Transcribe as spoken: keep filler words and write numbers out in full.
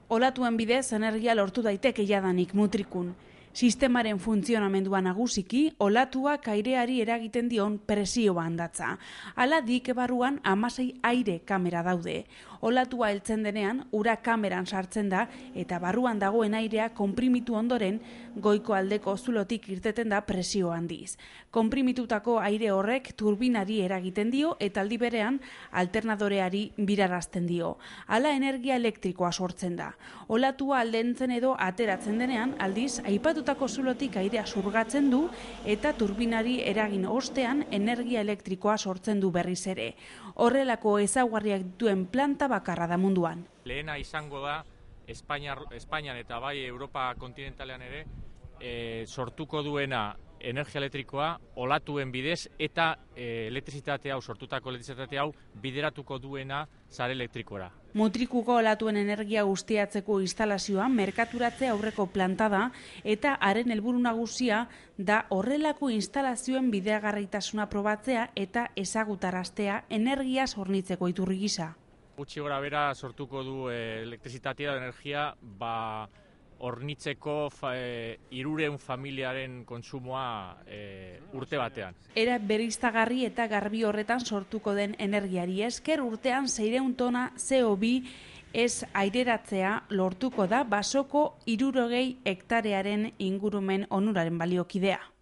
Olatuen bidez energia lortu daiteke jadanik mutrikun. Sistemaren funtzionamendua nagusiki, olatuak aireari eragiten dion presioa handatza. Hala dike barruan hamasei aire kamera daude. Olatua heltzen denean, ura kameran sartzen da eta barruan dagoen airea konprimitu ondoren, goiko aldeko zulotik irteten da presio handiz. Konprimitutako aire horrek turbinari eragiten dio eta aldi berean alternadoreari birarazten dio. Hala energia elektrikoa sortzen da. Olatua aldentzen edo ateratzen denean, aldiz, aipatutako zulotik airea zurgatzen du eta turbinari eragin ostean energia elektrikoa sortzen du berriz ere. Horrelako ezaugarriak dituen planta bakarra da munduan. Lehena izango da Espainiar, Espainian eta bai Europa kontinentalean ere e, sortuko duena energia elektrikoa olatuen bidez eta e, elektrizitate hau, sortutako elektrizitate hau bideratuko duena sare elektrikora. Mutrikuko olatuen energia ustiatzeko instalazioa merkaturatze aurreko planta da eta haren helburu nagusia da horrelako instalazioen bideagarritasuna probatzea eta ezagutaraztea energia hornitzeko iturri gisa. Gutxi gora bera sortuko du e, elektrizitatea da energia ba, hornitzeko e, hirurehun familiaren kontsumoa e, urte batean. Era bereiztagarri eta garbi horretan sortuko den energiari esker urtean seiehun tona C O bi ez aireratzea lortuko da basoko hirurogei hektarearen ingurumen onuraren baliokidea.